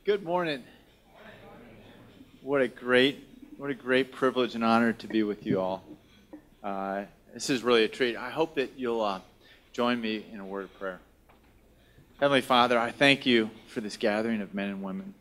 Good morning. What a great privilege and honor to be with you all. This is really a treat. I hope that you'll join me in a word of prayer. Heavenly Father, I thank you for this gathering of men and women,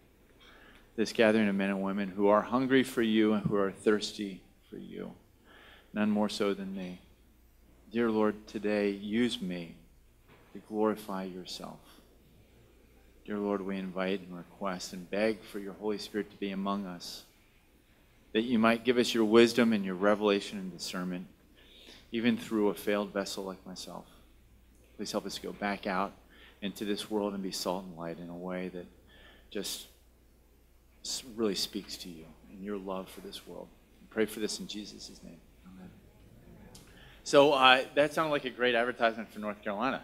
who are hungry for you and who are thirsty for you, none more so than me. Dear Lord, today use me to glorify yourself. Dear Lord, we invite and request and beg for your Holy Spirit to be among us, that you might give us your wisdom and your revelation and discernment, even through a failed vessel like myself. Please help us go back out into this world and be salt and light in a way that just really speaks to you and your love for this world. I pray for this in Jesus' name. Amen. So that sounded like a great advertisement for North Carolina.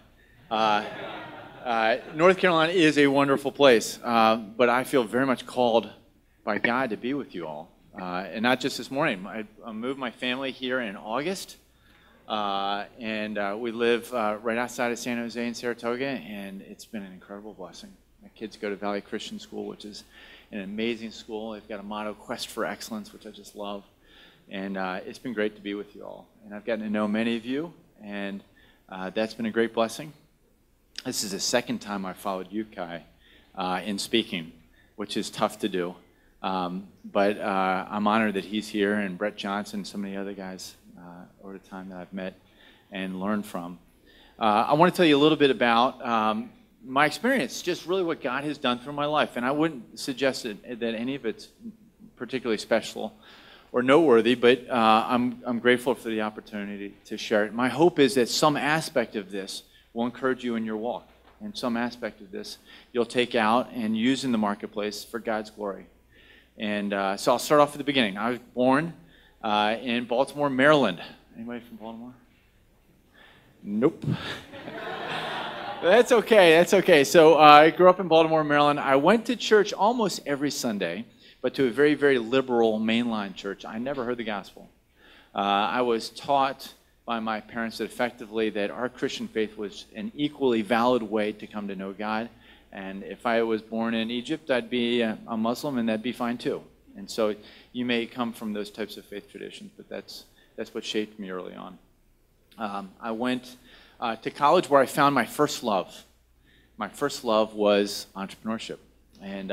North Carolina is a wonderful place, but I feel very much called by God to be with you all. And not just this morning. I moved my family here in August, and we live right outside of San Jose in Saratoga, and it's been an incredible blessing. My kids go to Valley Christian School, which is an amazing school. They've got a motto, Quest for Excellence, which I just love. And it's been great to be with you all. And I've gotten to know many of you, and that's been a great blessing. This is the second time I followed you, Kai, in speaking, which is tough to do. But I'm honored that he's here, and Brett Johnson, so many other guys over the time that I've met and learned from. I want to tell you a little bit about my experience, just really what God has done through my life. And I wouldn't suggest that any of it's particularly special or noteworthy, but I'm grateful for the opportunity to share it. My hope is that some aspect of this will encourage you in your walk, and some aspect of this you'll take out and use in the marketplace for God's glory. And so I'll start off at the beginning. I was born in Baltimore, Maryland. Anybody from Baltimore? Nope. That's okay. So I grew up in Baltimore, Maryland. I went to church almost every Sunday, but to a very, very liberal mainline church. I never heard the gospel. I was taught by my parents that effectively that our Christian faith was an equally valid way to come to know God. And if I was born in Egypt, I'd be a Muslim, and that'd be fine too. And so you may come from those types of faith traditions, but that's what shaped me early on. I went to college where I found my first love. My first love was entrepreneurship. And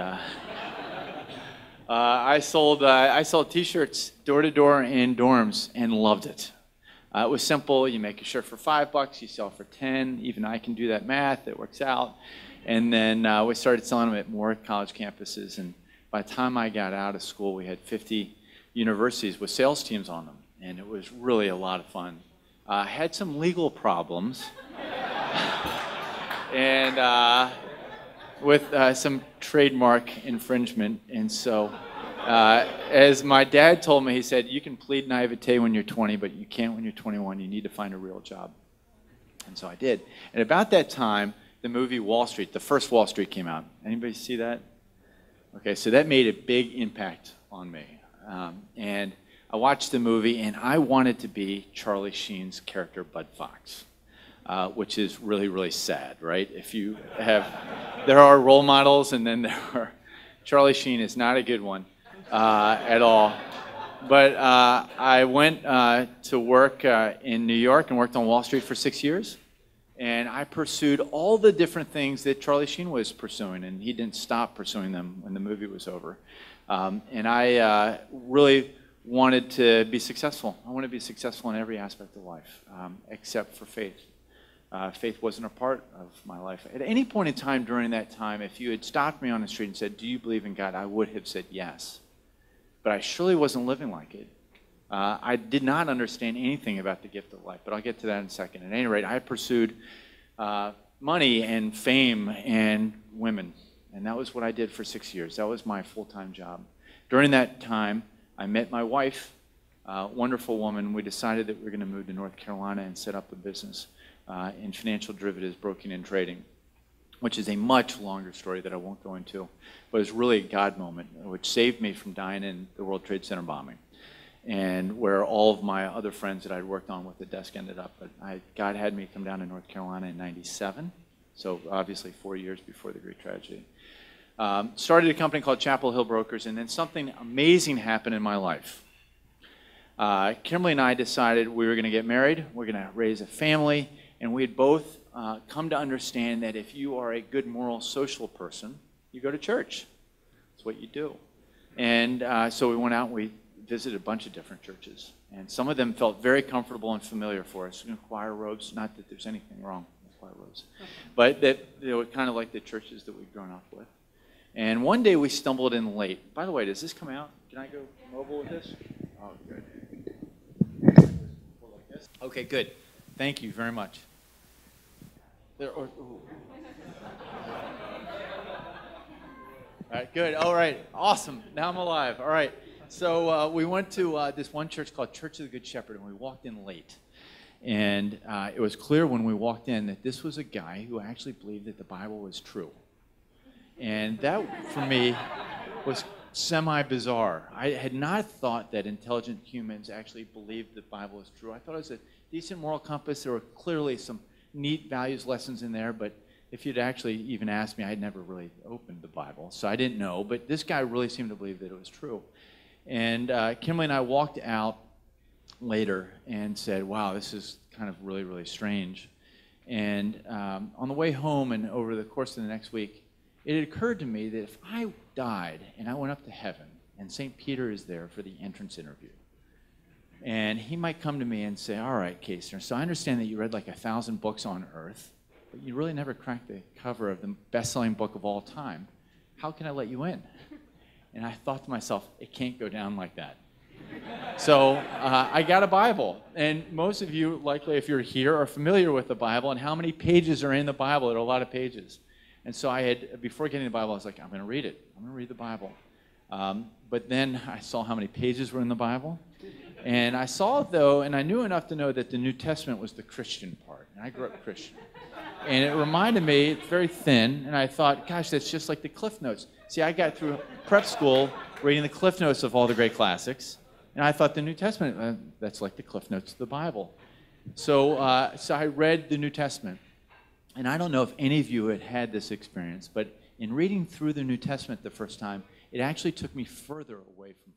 I sold T-shirts door to door in dorms and loved it. It was simple. You make a shirt for $5, you sell for 10. Even I can do that math. It works out. And then we started selling them at more college campuses. And by the time I got out of school, we had 50 universities with sales teams on them. And it was really a lot of fun. I had some legal problems. And with some trademark infringement. And so as my dad told me, he said, you can plead naivete when you're 20, but you can't when you're 21. You need to find a real job. And so I did. And about that time, the movie Wall Street, the first Wall Street came out. Anybody see that? Okay, so that made a big impact on me. And I watched the movie, and I wanted to be Charlie Sheen's character, Bud Fox, which is really, really sad, right? If you have, there are role models, and then there are, Charlie Sheen is not a good one at all. But I went to work in New York and worked on Wall Street for 6 years. And I pursued all the different things that Charlie Sheen was pursuing, and he didn't stop pursuing them when the movie was over. And I really wanted to be successful. I want to be successful in every aspect of life, except for faith. Faith wasn't a part of my life. At any point in time during that time, if you had stopped me on the street and said, do you believe in God? I would have said yes. But I surely wasn't living like it. I did not understand anything about the gift of life, but I'll get to that in a second. At any rate, I pursued money and fame and women, and that was what I did for 6 years. That was my full-time job. During that time, I met my wife, a wonderful woman. We decided that we were going to move to North Carolina and set up a business in financial derivatives, broking and trading, which is a much longer story that I won't go into, but it was really a God moment, which saved me from dying in the World Trade Center bombing, and where all of my other friends that I'd worked on with the desk ended up. But God had me come down to North Carolina in '97, so obviously 4 years before the great tragedy. Started a company called Chapel Hill Brokers, and then something amazing happened in my life. Kimberly and I decided we were going to get married, we're going to raise a family, and we had both come to understand that if you are a good moral social person, you go to church. That's what you do. And so we went out and we visited a bunch of different churches. And some of them felt very comfortable and familiar for us. Choir robes, not that there's anything wrong with choir robes, but that they were kind of like the churches that we'd grown up with. And one day we stumbled in late. By the way, does this come out? Can I go mobile with this? Oh, good. Okay, good. Thank you very much. All right, good. All right, awesome. Now I'm alive. All right. So we went to this one church called Church of the Good Shepherd, and we walked in late. And it was clear when we walked in that this was a guy who actually believed that the Bible was true. And that, for me, was semi-bizarre. I had not thought that intelligent humans actually believed the Bible was true. I thought it was a decent moral compass. There were clearly some neat values lessons in there, but if you'd actually even asked me, I'd never really opened the Bible, so I didn't know. But this guy really seemed to believe that it was true. And Kimberly and I walked out later and said, wow, this is kind of really, really strange. And on the way home and over the course of the next week, it had occurred to me that if I died and I went up to heaven and St. Peter is there for the entrance interview, and he might come to me and say, all right, Kaestner, so I understand that you read like 1,000 books on earth, but you really never cracked the cover of the best-selling book of all time. How can I let you in? And I thought to myself, it can't go down like that. So I got a Bible. And most of you, likely, if you're here, are familiar with the Bible and how many pages are in the Bible. There are a lot of pages. And so I had, before getting the Bible, I was like, I'm going to read it. I'm going to read the Bible. But then I saw how many pages were in the Bible. And I saw, though, and I knew enough to know that the New Testament was the Christian part. And I grew up Christian. And it reminded me, it's very thin, and I thought, gosh, that's just like the Cliff Notes. See, I got through prep school reading the Cliff Notes of all the great classics, and I thought the New Testament, that's like the Cliff Notes of the Bible. So I read the New Testament. And I don't know if any of you had had this experience, but in reading through the New Testament the first time, it actually took me further away from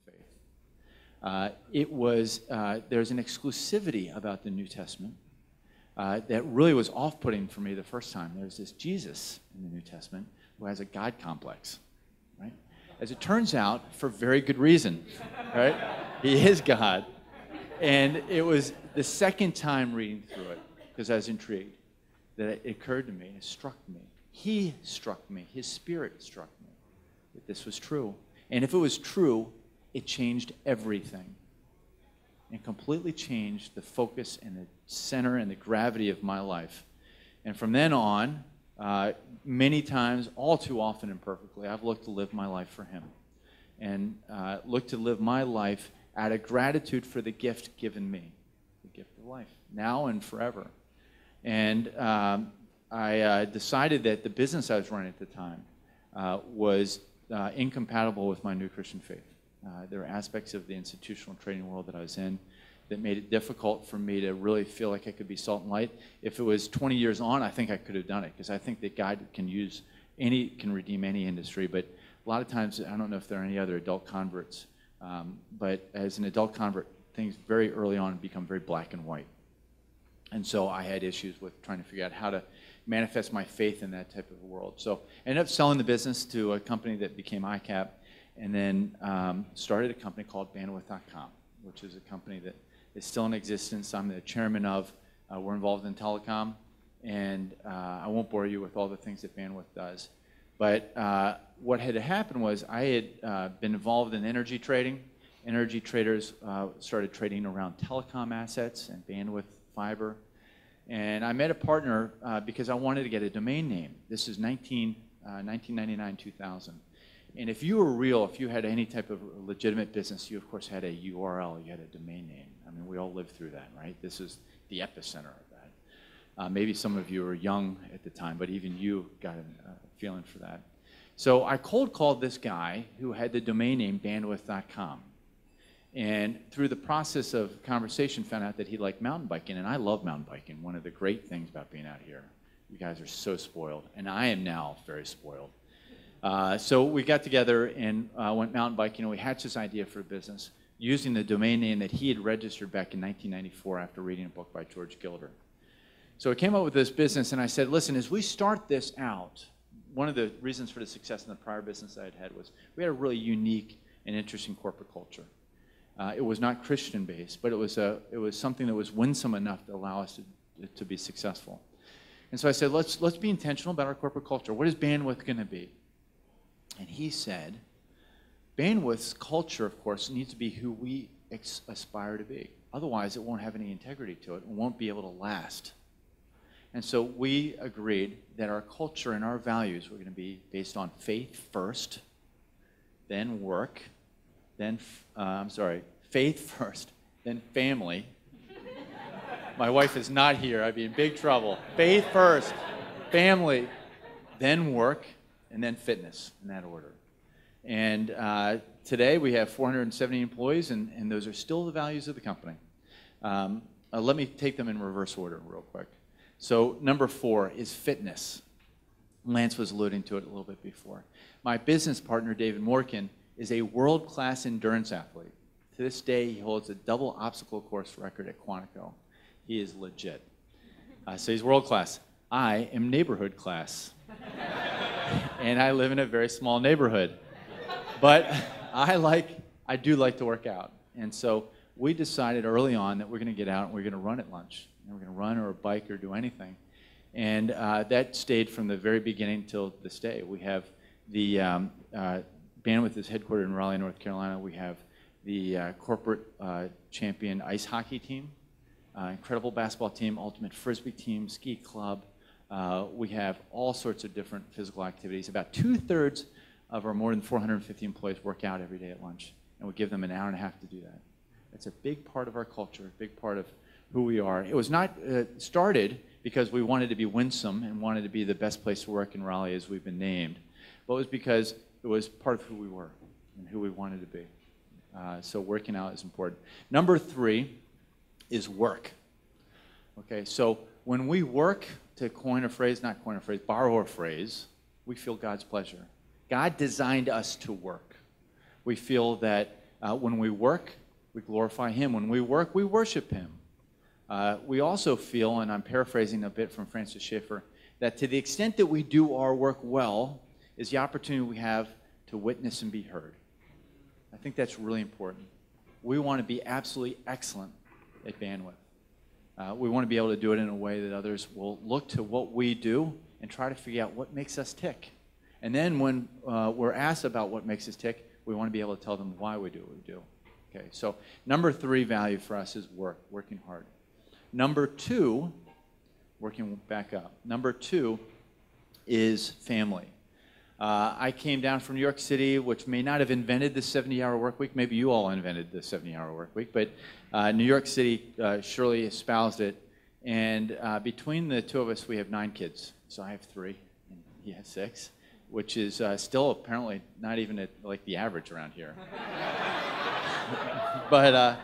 faith. There's an exclusivity about the New Testament that really was off-putting for me the first time. There's this Jesus in the New Testament who has a God complex, right? As it turns out, for very good reason, right? He is God. And it was the second time reading through it, because I was intrigued, that it occurred to me, it struck me. He struck me, his spirit struck me, that this was true. And if it was true, it changed everything. And completely changed the focus and the center and the gravity of my life. And from then on, many times, all too often imperfectly, I've looked to live my life for him. And looked to live my life out of gratitude for the gift given me, the gift of life, now and forever. And I decided that the business I was running at the time was incompatible with my new Christian faith. There were aspects of the institutional trading world that I was in that made it difficult for me to really feel like I could be salt and light. If it was 20 years on, I think I could have done it, because I think that God can redeem any industry. But a lot of times, I don't know if there are any other adult converts, but as an adult convert, things very early on become very black and white. And so I had issues with trying to figure out how to manifest my faith in that type of a world. So I ended up selling the business to a company that became ICAP, and then started a company called Bandwidth.com, which is a company that is still in existence. I'm the chairman of. We're involved in telecom, and I won't bore you with all the things that Bandwidth does. But what had happened was I had been involved in energy trading. Energy traders started trading around telecom assets and bandwidth fiber. And I met a partner because I wanted to get a domain name. This is 1999, 2000. And if you were real, if you had any type of legitimate business, you of course had a URL, you had a domain name. I mean, we all lived through that, right? This is the epicenter of that. Maybe some of you were young at the time, but even you got a feeling for that. So I cold called this guy who had the domain name Bandwidth.com. And through the process of conversation, found out that he liked mountain biking, and I love mountain biking. One of the great things about being out here. You guys are so spoiled, and I am now very spoiled. So we got together and went mountain biking, and we hatched this idea for a business using the domain name that he had registered back in 1994 after reading a book by George Gilder. So we came up with this business, and I said, listen, as we start this out, one of the reasons for the success in the prior business I had had was we had a really unique and interesting corporate culture. It was not Christian-based, but it was something that was winsome enough to allow us to be successful. And so I said, let's be intentional about our corporate culture. What is Bandwidth going to be? And he said, Bandwidth's culture, of course, needs to be who we aspire to be. Otherwise, it won't have any integrity to it. It won't be able to last. And so we agreed that our culture and our values were going to be based on faith first, then work, then, faith first, then family. My wife is not here. I'd be in big trouble. Faith first, family, then work, and then fitness, in that order. And today we have 470 employees, and those are still the values of the company. Let me take them in reverse order real quick. So number 4 is fitness. Lance was alluding to it a little bit before. My business partner, David Morkin, is a world-class endurance athlete. To this day, he holds a double obstacle course record at Quantico. He is legit. So he's world-class. I am neighborhood class. And I live in a very small neighborhood. But I do like to work out. And so we decided early on that we're going to get out and we're going to run at lunch. And we're going to run or bike or do anything. And that stayed from the very beginning till this day. We have the Bandwidth is headquartered in Raleigh, North Carolina. We have the corporate champion ice hockey team, incredible basketball team, ultimate frisbee team, ski club. We have all sorts of different physical activities. About 2/3 of our more than 450 employees work out every day at lunch, and we give them an hour and a half to do that. It's a big part of our culture, a big part of who we are. It was not started because we wanted to be winsome and wanted to be the best place to work in Raleigh as we've been named, but it was because it was part of who we were and who we wanted to be. So working out is important. Number 3 is work. Okay, so when we work, to coin a phrase, not coin a phrase, borrow a phrase, we feel God's pleasure. God designed us to work. We feel that when we work, we glorify Him. When we work, we worship Him. We also feel, and I'm paraphrasing a bit from Francis Schaeffer, that to the extent that we do our work well is the opportunity we have to witness and be heard. I think that's really important. We want to be absolutely excellent at Bandwidth. We want to be able to do it in a way that others will look to what we do and try to figure out what makes us tick. And then when we're asked about what makes us tick, we want to be able to tell them why we do what we do. Okay, so number 3 value for us is work, working hard. Number 2, working back up. Number 2 is family. I came down from New York City, which may not have invented the 70-hour work week. Maybe you all invented the 70-hour work week, but New York City surely espoused it. And between the two of us, we have 9 kids. So I have 3, and he has 6, which is still apparently not even at, like the average around here. But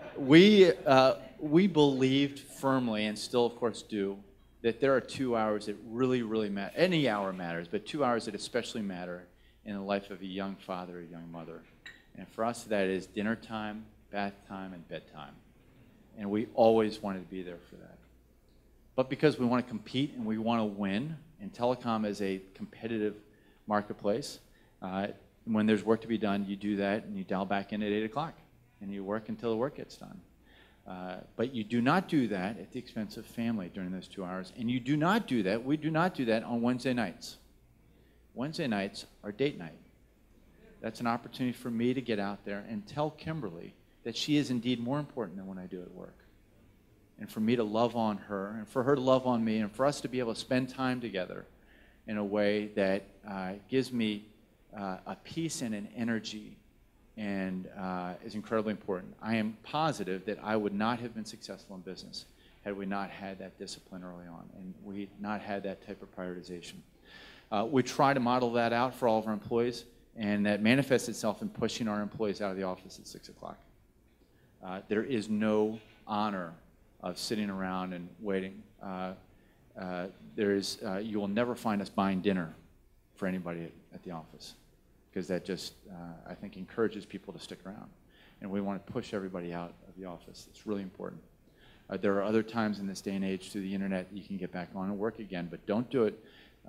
we believed firmly, and still of course do, that there are 2 hours that really, really matter. Any hour matters, but 2 hours that especially matter in the life of a young father or a young mother. And for us, that is dinner time, bath time, and bedtime. And we always wanted to be there for that. But because we want to compete and we want to win, and telecom is a competitive marketplace, when there's work to be done, you do that and you dial back in at 8 o'clock and you work until the work gets done. But you do not do that at the expense of family during those 2 hours. And you do not do that, we do not do that on Wednesday nights. Wednesday nights are date night. That's an opportunity for me to get out there and tell Kimberly that she is indeed more important than when I do at work. And for me to love on her, and for her to love on me, and for us to be able to spend time together in a way that gives me a peace and an energy and is incredibly important. I am positive that I would not have been successful in business had we not had that discipline early on and we not had that type of prioritization. We try to model that out for all of our employees, and that manifests itself in pushing our employees out of the office at 6 o'clock. There is no honor of sitting around and waiting. You will never find us buying dinner for anybody at the office, because that just, I think, encourages people to stick around. And we want to push everybody out of the office. It's really important. There are other times in this day and age through the internet you can get back on and work again, but don't do it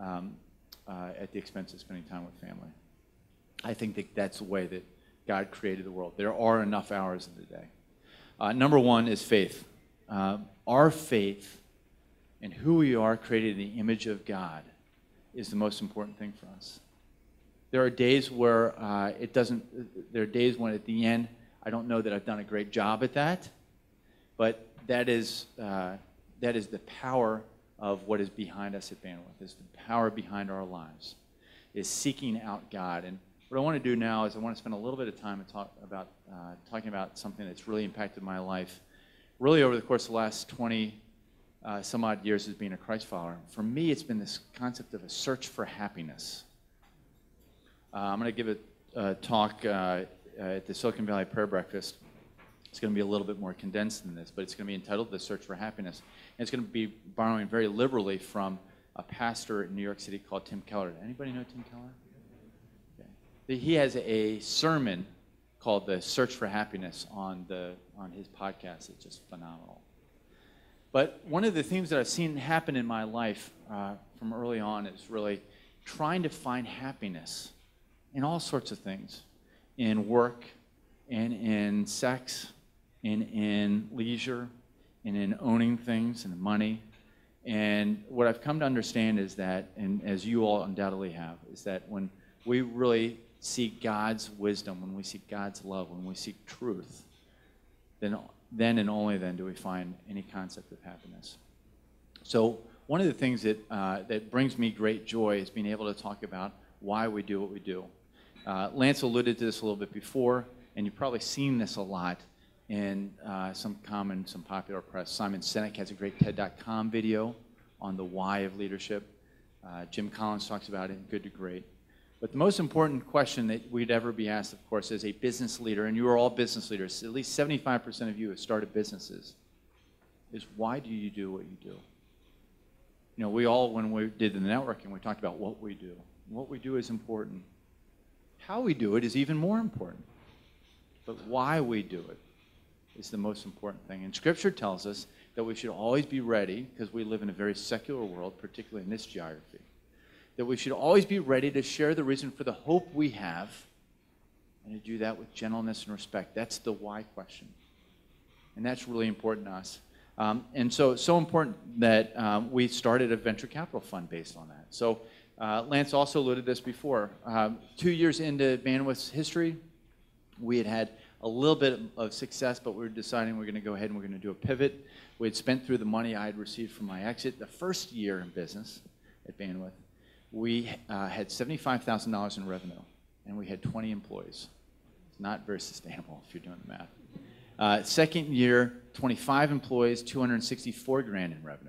at the expense of spending time with family. I think that that's the way that God created the world. There are enough hours in the day. Number one is faith. Our faith in who we are, created in the image of God, is the most important thing for us. There are days where there are days when at the end, I don't know that I've done a great job at that, but that is the power of what is behind us at Bandwidth, is the power behind our lives, is seeking out God. And what I want to do now is I want to spend a little bit of time and talking about something that's really impacted my life, really over the course of the last 20 some odd years as being a Christ follower. For me, it's been this concept of a search for happiness. I'm going to give a talk at the Silicon Valley Prayer Breakfast. It's going to be a little bit more condensed than this, but it's going to be entitled The Search for Happiness. And it's going to be borrowing very liberally from a pastor in New York City called Tim Keller. Anybody know Tim Keller? Okay. He has a sermon called The Search for Happiness on his podcast. It's just phenomenal. But one of the things that I've seen happen in my life from early on is really trying to find happiness in all sorts of things, in work, and in sex, and in leisure, and in owning things and money. And what I've come to understand is that, and as you all undoubtedly have, is that when we really seek God's wisdom, when we seek God's love, when we seek truth, then and only then do we find any concept of happiness. So one of the things that brings me great joy is being able to talk about why we do what we do. Lance alluded to this a little bit before, and you've probably seen this a lot in some popular press. Simon Sinek has a great TED.com video on the why of leadership. Jim Collins talks about it in Good to Great. But the most important question that we'd ever be asked, of course, as a business leader, and you are all business leaders, at least 75% of you have started businesses, is why do you do what you do? You know, we all, when we did the networking, we talked about what we do. What we do is important. How we do it is even more important. But why we do it is the most important thing. And Scripture tells us that we should always be ready, because we live in a very secular world, particularly in this geography, that we should always be ready to share the reason for the hope we have, and to do that with gentleness and respect. That's the why question. And that's really important to us. And so important that we started a venture capital fund based on that. So Lance also alluded to this before. 2 years into Bandwidth's history, we had a little bit of success, but we were deciding we're going to go ahead and we're going to do a pivot. We had spent through the money I had received from my exit. The first year in business at Bandwidth, we had $75,000 in revenue, and we had 20 employees. It's not very sustainable if you're doing the math. Second year, 25 employees, 264 grand in revenue.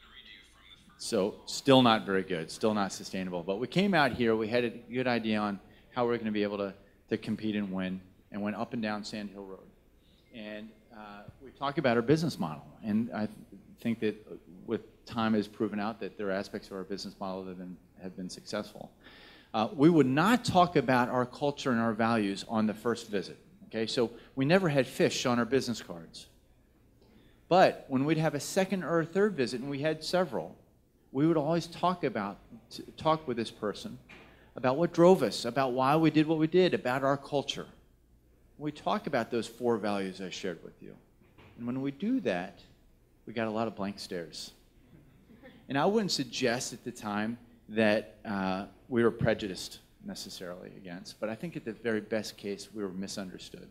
So still not very good, still not sustainable. But we came out here, we had a good idea on how we were going to be able to compete and win, and went up and down Sand Hill Road. And we talk about our business model, and I think that with time has proven out that there are aspects of our business model that have been successful. We would not talk about our culture and our values on the first visit. Okay, so we never had fish on our business cards. But when we'd have a second or a third visit, and we had several, we would always talk with this person about what drove us, about why we did what we did, about our culture. We talk about those 4 values I shared with you. And when we do that, we got a lot of blank stares. And I wouldn't suggest at the time that we were prejudiced necessarily against, but I think at the very best case, we were misunderstood.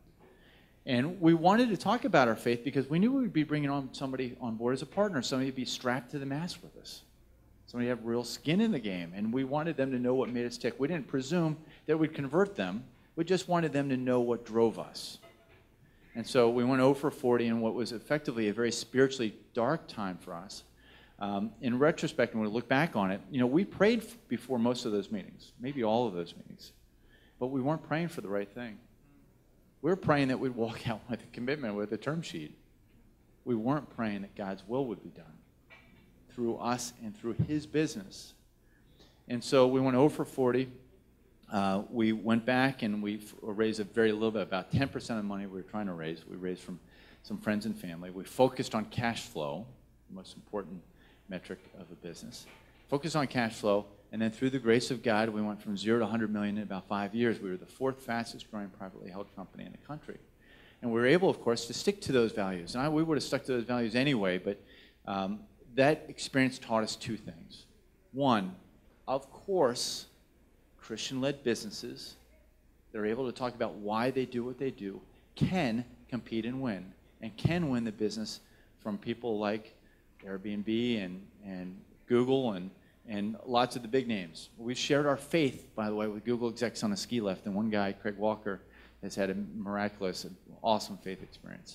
And we wanted to talk about our faith because we knew we would be bringing on somebody on board as a partner, somebody to be strapped to the mast with us, somebody to have real skin in the game, and we wanted them to know what made us tick. We didn't presume that we'd convert them. We just wanted them to know what drove us. And so we went 0 for 40 in what was effectively a very spiritually dark time for us. In retrospect, when we look back on it, you know, we prayed before most of those meetings, maybe all of those meetings, but we weren't praying for the right thing. We were praying that we'd walk out with a commitment, with a term sheet. We weren't praying that God's will would be done through us and through His business. And so we went over 40. We went back and we raised a very little bit, about 10% of the money we were trying to raise. We raised from some friends and family. We focused on cash flow, the most important metric of a business. Focused on cash flow, and then through the grace of God, we went from 0 to 100 million in about 5 years. We were the 4th fastest growing privately held company in the country. And we were able, of course, to stick to those values. And we would have stuck to those values anyway, but that experience taught us 2 things. One, of course, Christian-led businesses that are able to talk about why they do what they do can compete and win, and can win the business from people like Airbnb and Google and lots of the big names. We shared our faith, by the way, with Google execs on a ski lift, and one guy, Craig Walker, has had a miraculous and awesome faith experience.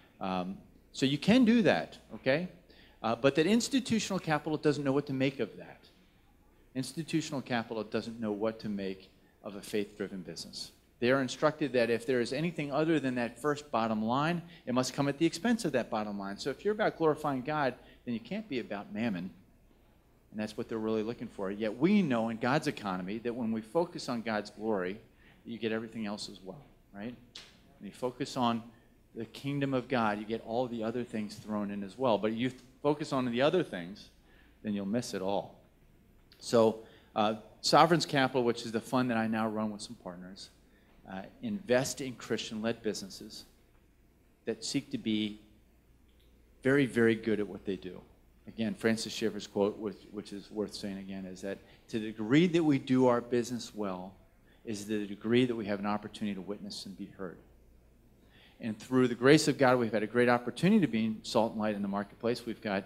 So you can do that, okay? But that institutional capital doesn't know what to make of that. Institutional capital doesn't know what to make of a faith-driven business. They are instructed that if there is anything other than that first bottom line, it must come at the expense of that bottom line. So if you're about glorifying God, then you can't be about mammon. And that's what they're really looking for. Yet we know in God's economy that when we focus on God's glory, you get everything else as well, right? When you focus on the kingdom of God, you get all the other things thrown in as well. But you focus on the other things, then you'll miss it all. So Sovereign's Capital, which is the fund that I now run with some partners, invest in Christian-led businesses that seek to be very, very good at what they do. Again, Francis Schaeffer's quote, which is worth saying again, is that to the degree that we do our business well is the degree that we have an opportunity to witness and be heard. And through the grace of God, we've had a great opportunity to be salt and light in the marketplace. We've got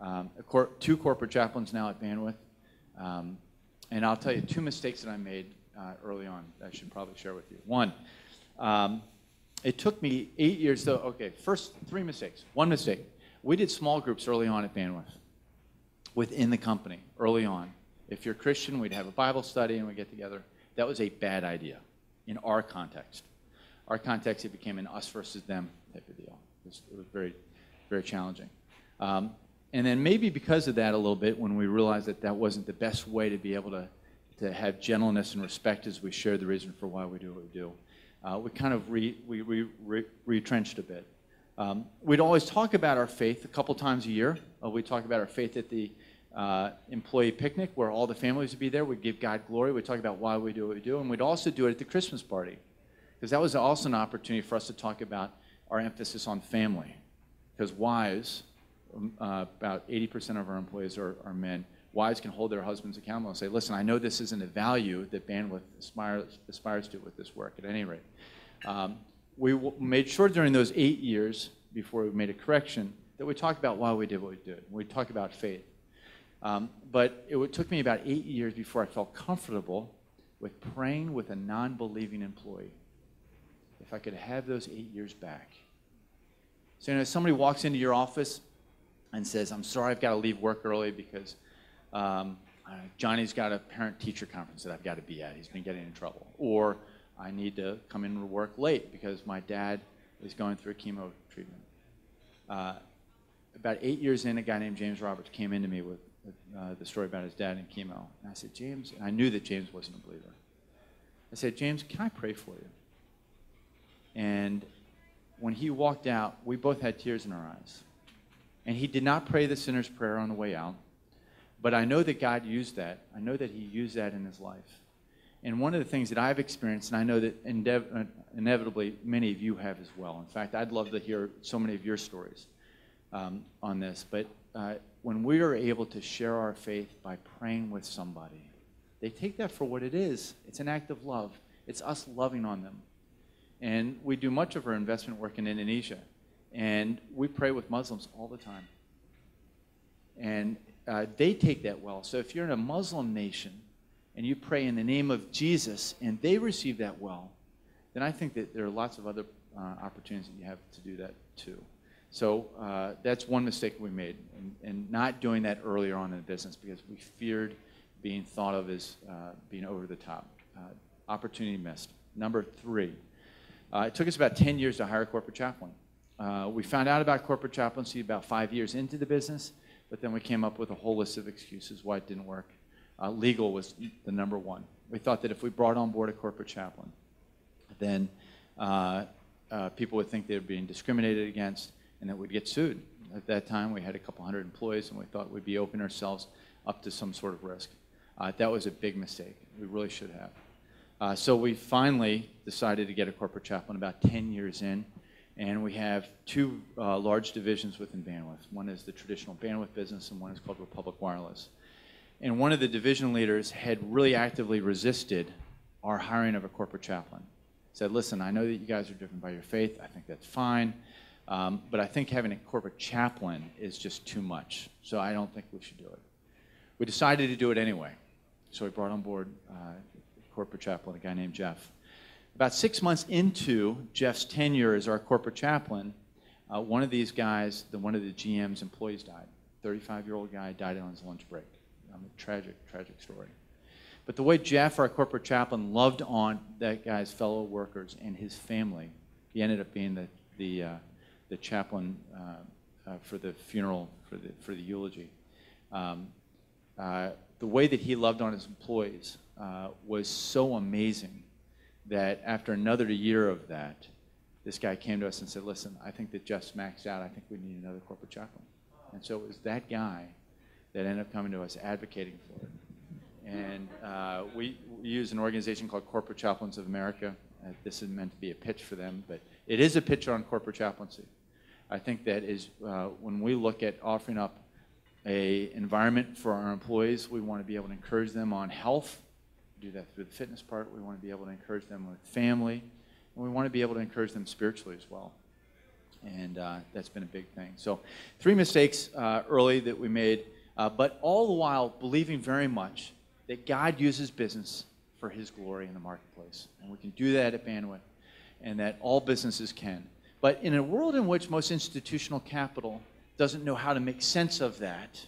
2 corporate chaplains now at Bandwidth. And I'll tell you 2 mistakes that I made early on that I should probably share with you. One, it took me 8 years, though. Okay, first 3 mistakes. 1 mistake. We did small groups early on at Bandwidth within the company, early on. If you're Christian, we'd have a Bible study and we'd get together. That was a bad idea in our context. Our context, it became an us versus them type of deal. It was very, very challenging. And then maybe because of that a little bit, when we realized that that wasn't the best way to be able to have gentleness and respect as we share the reason for why we do what we do, we kind of retrenched a bit. We'd always talk about our faith a couple times a year. We'd talk about our faith at the employee picnic where all the families would be there. We'd give God glory. We'd talk about why we do what we do. And we'd also do it at the Christmas party because that was also an opportunity for us to talk about our emphasis on family. Because wives, about 80% of our employees are men. Wives can hold their husbands accountable and say, listen, I know this isn't a value that Bandwidth aspires to with this work at any rate. We made sure during those 8 years before we made a correction that we talked about why we did what we did. We talked about faith. But it took me about 8 years before I felt comfortable with praying with a non-believing employee. If I could have those 8 years back. So, if somebody walks into your office and says, I'm sorry, I've got to leave work early because Johnny's got a parent-teacher conference that I've got to be at. He's been getting in trouble. Or I need to come in to work late because my dad is going through a chemo treatment. About 8 years in, a guy named James Roberts came into me with the story about his dad and chemo. And I said, James, and I knew that James wasn't a believer. I said, James, can I pray for you? And when he walked out, we both had tears in our eyes. And he did not pray the sinner's prayer on the way out. But I know that God used that. I know that he used that in his life. And one of the things that I've experienced, and I know that inevitably many of you have as well. In fact, I'd love to hear so many of your stories on this. But when we are able to share our faith by praying with somebody, they take that for what it is. It's an act of love. It's us loving on them. And we do much of our investment work in Indonesia. And we pray with Muslims all the time. And they take that well. So if you're in a Muslim nation and you pray in the name of Jesus and they receive that well, then I think that there are lots of other opportunities that you have to do that too. So that's one mistake we made, and not doing that earlier on in the business because we feared being thought of as being over the top. Opportunity missed. Number 3, it took us about 10 years to hire a corporate chaplain. We found out about corporate chaplaincy about 5 years into the business, but then we came up with a whole list of excuses why it didn't work. legal was the number one. We thought that if we brought on board a corporate chaplain, then people would think they were being discriminated against and that we'd get sued. At that time, we had a couple hundred employees, and we thought we'd be opening ourselves up to some sort of risk. That was a big mistake. We really should have. So we finally decided to get a corporate chaplain about 10 years in, and we have two large divisions within Bandwidth. One is the traditional Bandwidth business, and one is called Republic Wireless. And one of the division leaders had really actively resisted our hiring of a corporate chaplain. Said, listen, I know that you guys are driven by your faith. I think that's fine. But I think having a corporate chaplain is just too much. So I don't think we should do it. We decided to do it anyway. So we brought on board a corporate chaplain, a guy named Jeff. About 6 months into Jeff's tenure as our corporate chaplain, one of these guys, one of the GM's employees died. 35-year-old guy died on his lunch break. A tragic, tragic story. But the way Jeff, our corporate chaplain, loved on that guy's fellow workers and his family, he ended up being the chaplain for the funeral, for the eulogy. The way that he loved on his employees was so amazing that after another year of that, this guy came to us and said, listen, I think that Jeff's maxed out. I think we need another corporate chaplain. And so it was that guy that ended up coming to us advocating for it. And we use an organization called Corporate Chaplains of America. This is meant to be a pitch for them, but it is a pitch on corporate chaplaincy. I think that is when we look at offering up an environment for our employees, we want to be able to encourage them on health. We do that through the fitness part. We want to be able to encourage them with family. And we want to be able to encourage them spiritually as well. And that's been a big thing. So 3 mistakes early that we made, but all the while believing very much that God uses business for his glory in the marketplace. And we can do that at Bandwidth, and that all businesses can. But in a world in which most institutional capital doesn't know how to make sense of that,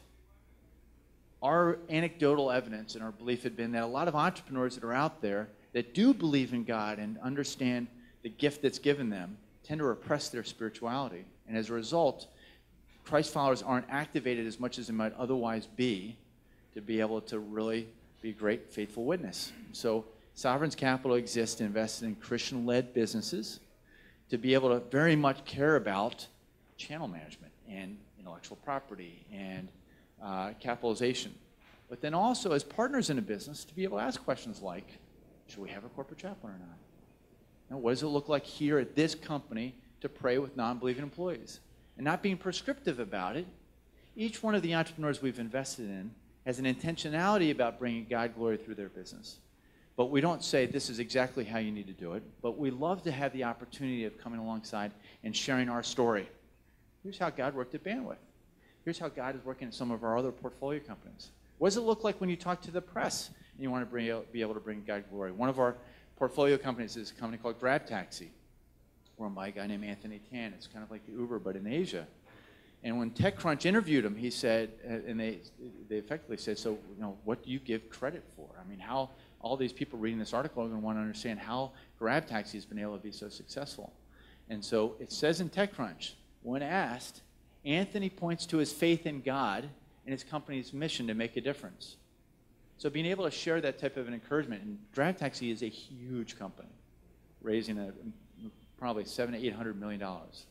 our anecdotal evidence and our belief had been that a lot of entrepreneurs that are out there that do believe in God and understand the gift that's given them tend to repress their spirituality. And as a result, Christ followers aren't activated as much as they might otherwise be to be able to really be a great, faithful witness. So Sovereign's Capital exists to invest in Christian-led businesses to be able to very much care about channel management and intellectual property and capitalization. But then also as partners in a business to be able to ask questions like, should we have a corporate chaplain or not? Now, what does it look like here at this company to pray with non-believing employees? And not being prescriptive about it, each one of the entrepreneurs we've invested in has an intentionality about bringing God glory through their business. But we don't say this is exactly how you need to do it, but we love to have the opportunity of coming alongside and sharing our story. Here's how God worked at Bandwidth. Here's how God is working at some of our other portfolio companies. What does it look like when you talk to the press and you want to be able to bring God glory? One of our portfolio companies is a company called Grab Taxi, run by a guy named Anthony Tan. It's kind of like the Uber, but in Asia. And when TechCrunch interviewed him, he said, and they effectively said, so, what do you give credit for? I mean, how all these people reading this article are going to want to understand how Grab Taxi has been able to be so successful. And so it says in TechCrunch, when asked, Anthony points to his faith in God and his company's mission to make a difference. So being able to share that type of an encouragement, and Grab Taxi is a huge company, raising probably $700 to $800 million.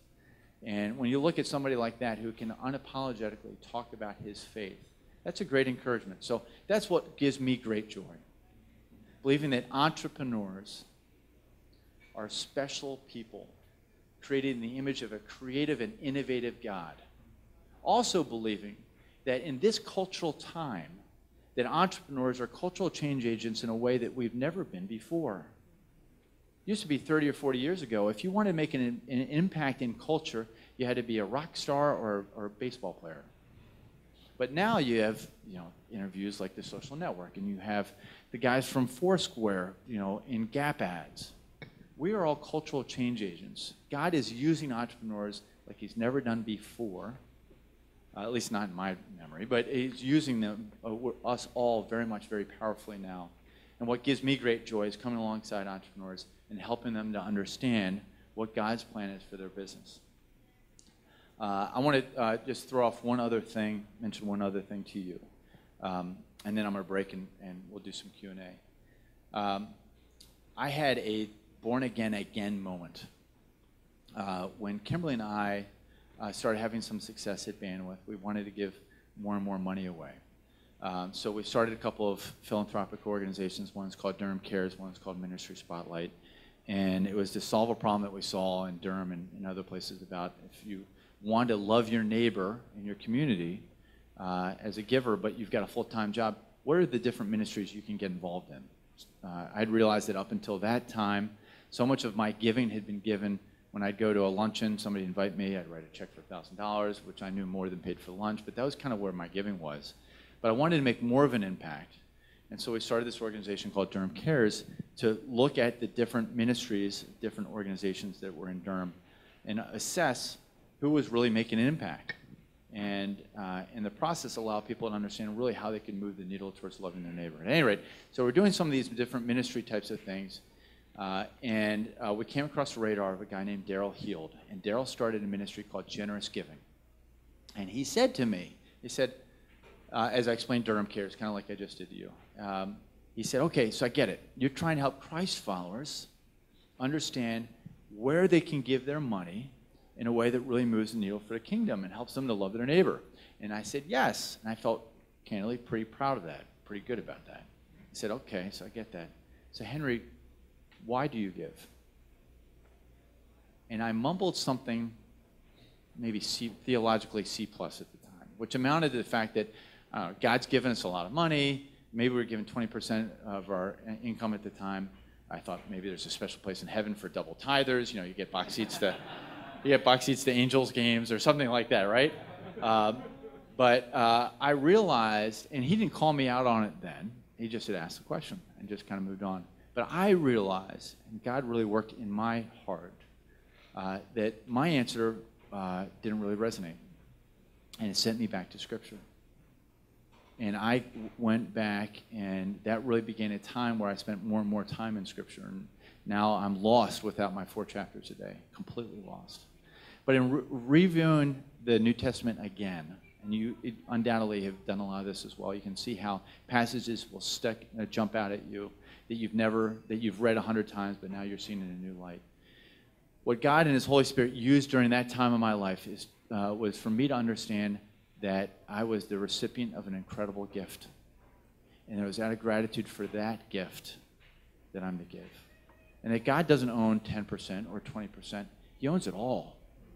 And when you look at somebody like that who can unapologetically talk about his faith, that's a great encouragement. So that's what gives me great joy. Believing that entrepreneurs are special people created in the image of a creative and innovative God. Also believing that in this cultural time, that entrepreneurs are cultural change agents in a way that we've never been before. It used to be 30 or 40 years ago, if you wanted to make an impact in culture, you had to be a rock star or a baseball player. But now you have interviews like The Social Network, and you have the guys from Foursquare in Gap ads. We are all cultural change agents. God is using entrepreneurs like he's never done before, at least not in my memory, but he's using them, us all very much, very powerfully now. And what gives me great joy is coming alongside entrepreneurs and helping them to understand what God's plan is for their business. I want to just throw off mention one other thing to you. and then I'm going to break and we'll do some Q&A. I had a born-again again moment when Kimberly and I started having some success at Bandwidth. We wanted to give more and more money away. So we started a couple of philanthropic organizations. One's called Durham Cares, one's called Ministry Spotlight. And it was to solve a problem that we saw in Durham and other places about if you want to love your neighbor in your community as a giver, but you've got a full-time job, what are the different ministries you can get involved in? I'd realized that up until that time, so much of my giving had been given when I'd go to a luncheon, somebody would invite me, I'd write a check for $1,000, which I knew more than paid for lunch, but that was kind of where my giving was. But I wanted to make more of an impact. And so we started this organization called Durham Cares to look at the different ministries, different organizations that were in Durham, and assess who was really making an impact. And in the process, allow people to understand really how they can move the needle towards loving their neighbor. At any rate, so we're doing some of these different ministry types of things. And we came across the radar of a guy named Daryl Heald. And Daryl started a ministry called Generous Giving. And he said to me, he said, as I explained Durham Cares, kind of like I just did to you, he said, okay, so I get it. You're trying to help Christ followers understand where they can give their money in a way that really moves the needle for the kingdom and helps them to love their neighbor. And I said, yes. And I felt candidly pretty proud of that, pretty good about that. He said, okay, so I get that. So Henry, why do you give? And I mumbled something, maybe theologically C+ at the time, which amounted to the fact that God's given us a lot of money. Maybe we were given 20% of our income at the time. I thought maybe there's a special place in heaven for double tithers. You know, you get box seats to Angels games or something like that, right? But I realized, and he didn't call me out on it then. He just had asked the question and just kind of moved on. But I realized, and God really worked in my heart, that my answer didn't really resonate. And it sent me back to Scripture. And I went back, and that really began a time where I spent more and more time in Scripture. And now I'm lost without my 4 chapters a day, completely lost. But in reviewing the New Testament again, and you undoubtedly have done a lot of this as well, you can see how passages will jump out at you that you've read 100 times, but now you're seeing in a new light. What God and His Holy Spirit used during that time of my life was for me to understand that I was the recipient of an incredible gift. And it was out of gratitude for that gift that I'm to give. And that God doesn't own 10% or 20%. He owns it all.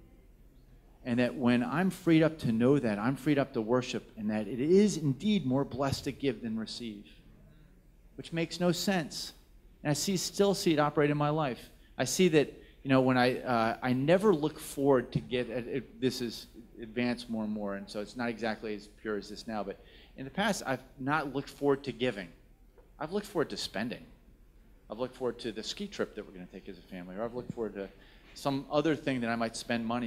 And that when I'm freed up to know that, I'm freed up to worship, and that it is indeed more blessed to give than receive, which makes no sense. And I still see it operate in my life. I see that, when I never look forward to get, this is advanced more and more, and so it's not exactly as pure as this now, but in the past, I've not looked forward to giving. I've looked forward to spending. I've looked forward to the ski trip that we're going to take as a family, or I've looked forward to some other thing that I might spend money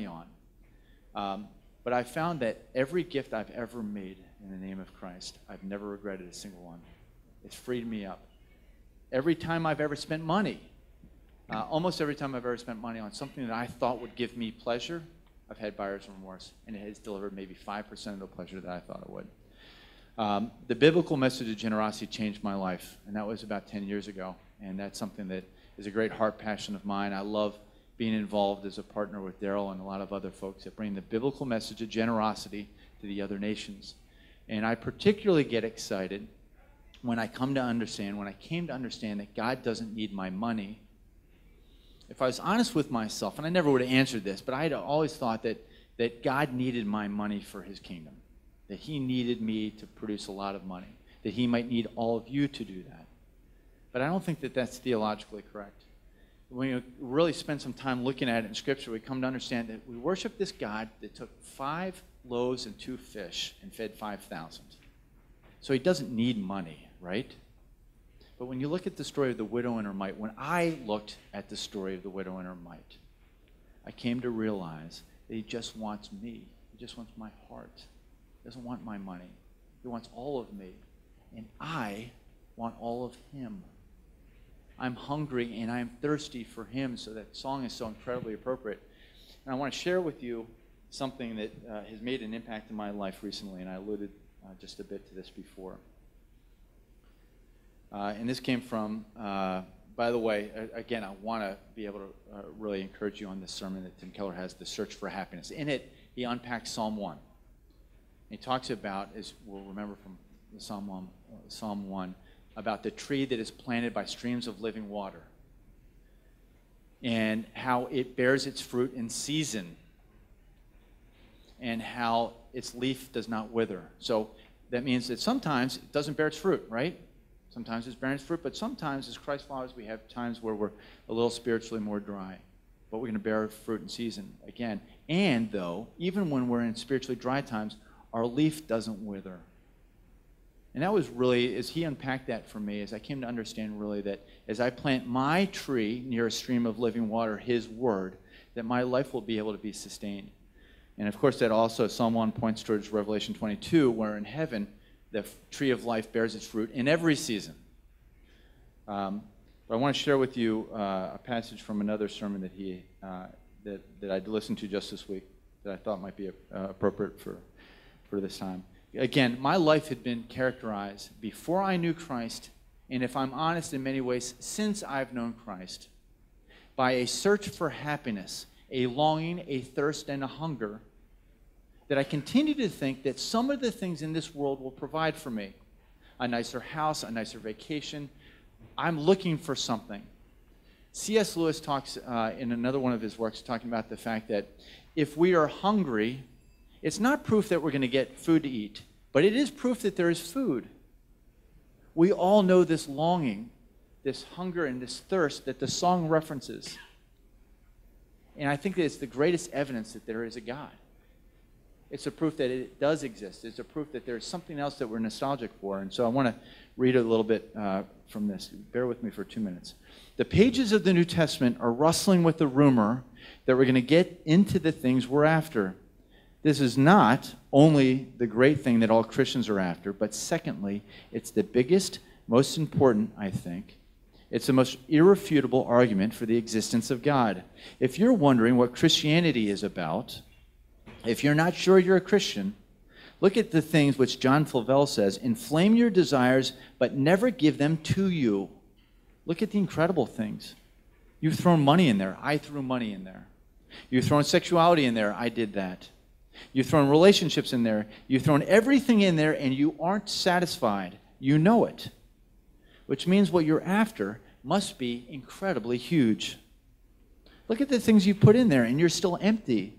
on. But I found that every gift I've ever made in the name of Christ, I've never regretted a single one. It's freed me up. Every time I've ever spent money, almost every time I've ever spent money on something that I thought would give me pleasure, I've had buyer's remorse, and it has delivered maybe 5% of the pleasure that I thought it would. The biblical message of generosity changed my life, and that was about 10 years ago, and that's something that is a great heart passion of mine. I love being involved as a partner with Daryl and a lot of other folks that bring the biblical message of generosity to the other nations. And I particularly get excited when I came to understand that God doesn't need my money. If I was honest with myself, and I never would have answered this, but I had always thought that God needed my money for His kingdom, that He needed me to produce a lot of money, that He might need all of you to do that. But I don't think that that's theologically correct. When you really spend some time looking at it in Scripture, we come to understand that we worship this God that took 5 loaves and 2 fish and fed 5,000. So He doesn't need money, right? But when you look at the story of the widow and her mite, when I looked at the story of the widow and her mite, I came to realize that He just wants me. He just wants my heart. He doesn't want my money. He wants all of me. And I want all of Him. I'm hungry and I'm thirsty for Him, so that song is so incredibly appropriate. And I want to share with you something that has made an impact in my life recently, and I alluded just a bit to this before. And this came from, by the way, again, I want to be able to really encourage you on this sermon that Tim Keller has, The Search for Happiness. In it, he unpacks Psalm 1. He talks about, as we'll remember from Psalm 1, about the tree that is planted by streams of living water and how it bears its fruit in season and how its leaf does not wither. So that means that sometimes it doesn't bear its fruit, right? Sometimes it's bearing its fruit, but sometimes as Christ followers we have times where we're a little spiritually more dry. But we're going to bear fruit in season again. And though, even when we're in spiritually dry times, our leaf doesn't wither. And that was really, as he unpacked that for me, as I came to understand really that as I plant my tree near a stream of living water, his word, that my life will be able to be sustained. And of course that also, Psalm 1 points towards Revelation 22, where in heaven the tree of life bears its fruit in every season. But I want to share with you a passage from another sermon that I listened to just this week that I thought might be appropriate for this time. Again, my life had been characterized before I knew Christ, and if I'm honest, in many ways, since I've known Christ, by a search for happiness, a longing, a thirst, and a hunger that I continue to think that some of the things in this world will provide for me. A nicer house, a nicer vacation. I'm looking for something. C.S. Lewis talks in another one of his works talking about the fact that if we are hungry, it's not proof that we're going to get food to eat, but it is proof that there is food. We all know this longing, this hunger, and this thirst that the song references. And I think that it's the greatest evidence that there is a God. It's a proof that it does exist. It's a proof that there's something else that we're nostalgic for. And so I want to read a little bit from this. Bear with me for 2 minutes. The pages of the New Testament are rustling with the rumor that we're going to get into the things we're after. This is not only the great thing that all Christians are after, but secondly, it's the biggest, most important, I think. It's the most irrefutable argument for the existence of God. If you're wondering what Christianity is about, if you're not sure you're a Christian, look at the things which John Flavel says, inflame your desires, but never give them to you. Look at the incredible things. You've thrown money in there. I threw money in there. You've thrown sexuality in there. I did that. You've thrown relationships in there. You've thrown everything in there, and you aren't satisfied. You know it. Which means what you're after must be incredibly huge. Look at the things you put in there, and you're still empty.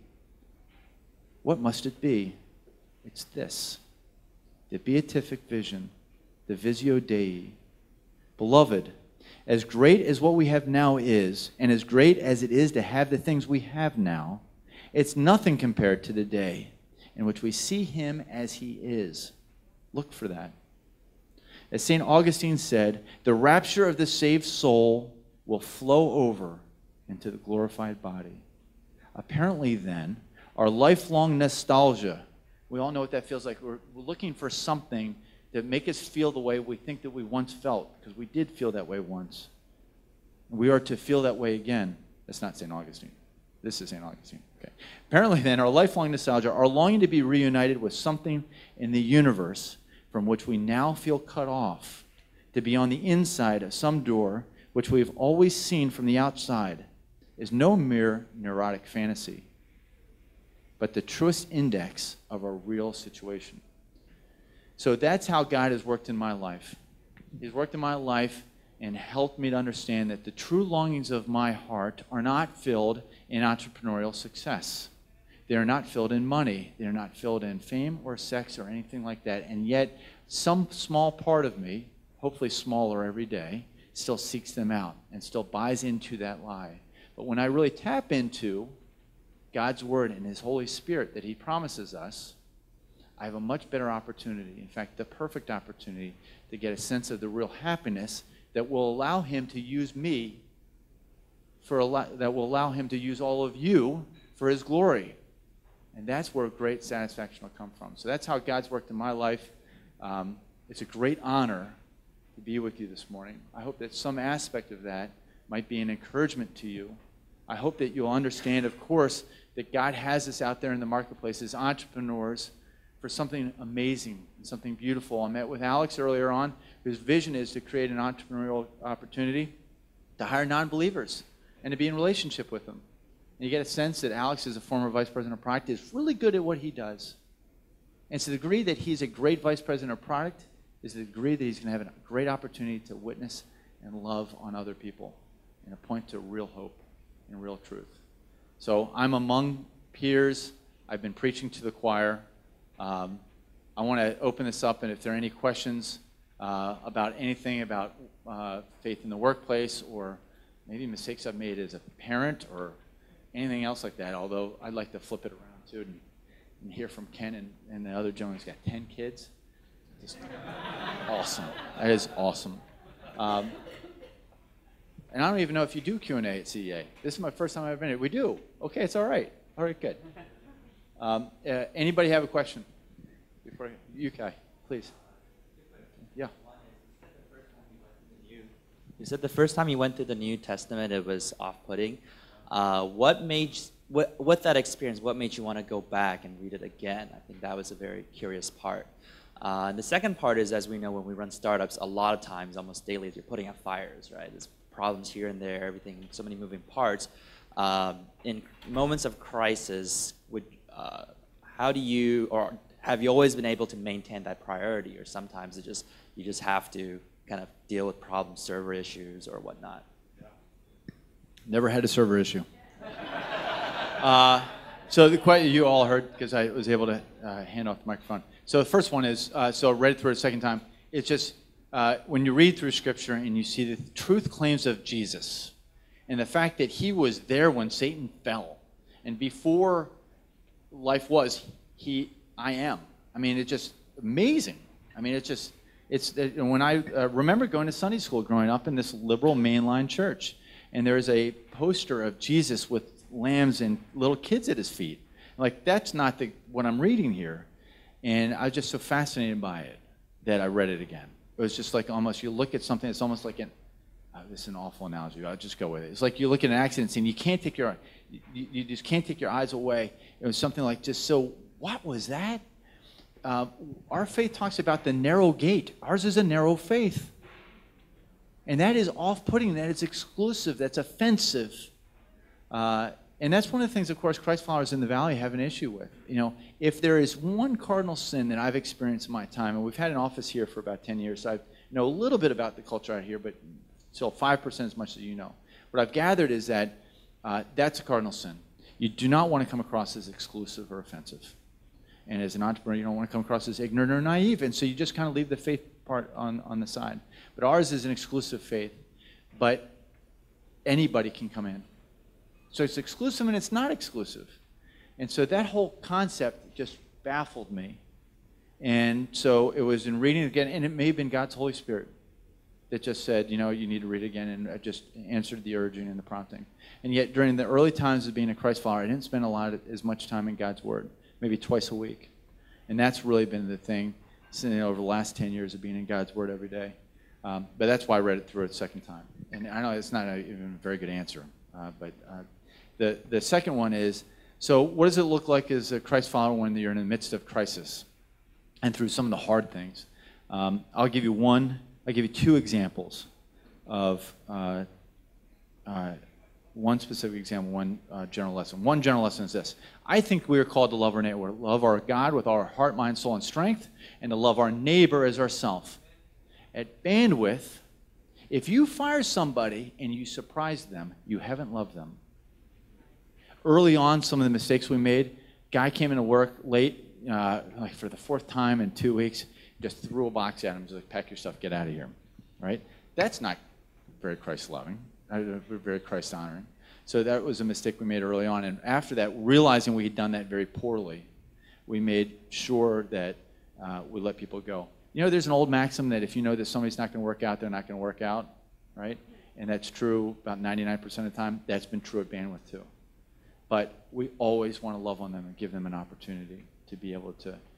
What must it be? It's this. The beatific vision, the Visio Dei. Beloved, as great as what we have now is, and as great as it is to have the things we have now, it's nothing compared to the day in which we see him as he is. Look for that. As St. Augustine said, the rapture of the saved soul will flow over into the glorified body. Apparently then, our lifelong nostalgia, we all know what that feels like. We're looking for something that make us feel the way we think that we once felt, because we did feel that way once. We are to feel that way again. That's not St. Augustine. This is St. Augustine. Okay. Apparently then, our lifelong nostalgia, our longing to be reunited with something in the universe from which we now feel cut off, to be on the inside of some door which we've always seen from the outside, is no mere neurotic fantasy, but the truest index of a real situation. So that's how God has worked in my life. He's worked in my life and helped me to understand that the true longings of my heart are not filled in entrepreneurial success. They are not filled in money. They are not filled in fame or sex or anything like that. And yet, some small part of me, hopefully smaller every day, still seeks them out and still buys into that lie. But when I really tap into God's Word and His Holy Spirit that He promises us, I have a much better opportunity, in fact, the perfect opportunity, to get a sense of the real happiness that will allow Him to use me, that will allow Him to use all of you for His glory. And that's where great satisfaction will come from. So that's how God's worked in my life. It's a great honor to be with you this morning. I hope that some aspect of that might be an encouragement to you. I hope that you'll understand, of course, that God has us out there in the marketplace as entrepreneurs, for something amazing, something beautiful. I met with Alex earlier on, whose vision is to create an entrepreneurial opportunity to hire non-believers and to be in relationship with them. And you get a sense that Alex, as a former vice president of product, is really good at what he does. And to the degree that he's a great vice president of product is the degree that he's going to have a great opportunity to witness and love on other people and to point to real hope and real truth. So I'm among peers. I've been preaching to the choir. I want to open this up, and if there are any questions about anything about faith in the workplace, or maybe mistakes I've made as a parent, or anything else like that, although I'd like to flip it around too and hear from Ken and the other gentleman who's got 10 kids. Just awesome. That is awesome. And I don't even know if you do Q&A at CEA. This is my first time I've ever been here. We do. Okay, it's all right. All right, good. Anybody have a question? Before you, Kai, please. Yeah. You said the first time you went through the New Testament, it was off-putting. What that experience, what made you want to go back and read it again? I think that was a very curious part. And the second part is, as we know, when we run startups, a lot of times, almost daily, you're putting out fires, right? There's problems here and there, everything, so many moving parts. In moments of crisis, how do you, or have you always been able to maintain that priority, or sometimes you just have to kind of deal with problem server issues or whatnot? Never had a server issue. So the question you all heard, because I was able to hand off the microphone. So the first one is, so I read it through a second time. It's just when you read through Scripture and you see the truth claims of Jesus and the fact that he was there when Satan fell, and before life was, I am. I mean, it's just amazing. I mean, when I remember going to Sunday school growing up in this liberal mainline church, and there's a poster of Jesus with lambs and little kids at his feet. Like, that's not what I'm reading here. And I was just so fascinated by it that I read it again. It was just like almost, you look at something, it's almost like this is an awful analogy, I'll just go with it. It's like you look at an accident scene, you just can't take your eyes away. It was something like just so, what was that? Our faith talks about the narrow gate. Ours is a narrow faith. And that is off-putting, that is exclusive, that's offensive. And that's one of the things, of course, Christ followers in the Valley have an issue with. You know, if there is one cardinal sin that I've experienced in my time, and we've had an office here for about 10 years, so I know a little bit about the culture out here, but still 5% as much as you know. What I've gathered is that that's a cardinal sin. You do not want to come across as exclusive or offensive. And as an entrepreneur, you don't want to come across as ignorant or naive, and so you just kind of leave the faith part on the side. But ours is an exclusive faith, but anybody can come in. So it's exclusive and it's not exclusive. And so that whole concept just baffled me. And so it was in reading it again, and it may have been God's Holy Spirit that just said, you know, you need to read it again, and I just answered the urging and the prompting. And yet during the early times of being a Christ follower, I didn't spend as much time in God's Word, maybe twice a week. And that's really been the thing over the last 10 years of being in God's Word every day. But that's why I read it through a second time. And I know it's not even a very good answer, but the second one is, so what does it look like as a Christ follower when you're in the midst of crisis and through some of the hard things? I'll give you two examples of one specific example, one general lesson. One general lesson is this. I think we are called to love our neighbor, love our God with our heart, mind, soul, and strength, and to love our neighbor as ourself. At Bandwidth, if you fire somebody and you surprise them, you haven't loved them. Early on, some of the mistakes we made, guy came into work late, like for the fourth time in 2 weeks, just threw a box at him, just like, pack your stuff, get out of here, right? That's not very Christ-loving, very Christ-honoring. So that was a mistake we made early on. And after that, realizing we had done that very poorly, we made sure that we let people go. You know, there's an old maxim that if you know that somebody's not going to work out, they're not going to work out, right? And that's true about 99% of the time. That's been true at Bandwidth too. But we always want to love on them and give them an opportunity to be able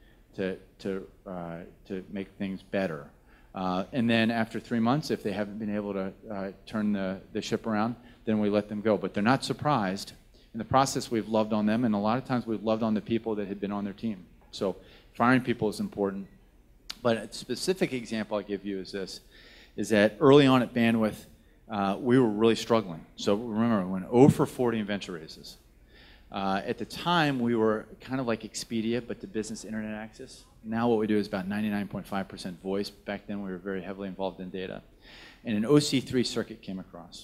to make things better. And then after 3 months, if they haven't been able to turn the ship around, then we let them go. But they're not surprised. In the process, we've loved on them, and a lot of times we've loved on the people that had been on their team. So firing people is important. But a specific example I'll give you is this, is that early on at Bandwidth, we were really struggling. So remember, we went 0 for 40 in venture raises. At the time, we were kind of like Expedia, but to business internet access. Now what we do is about 99.5% voice. Back then, we were very heavily involved in data. And an OC3 circuit came across.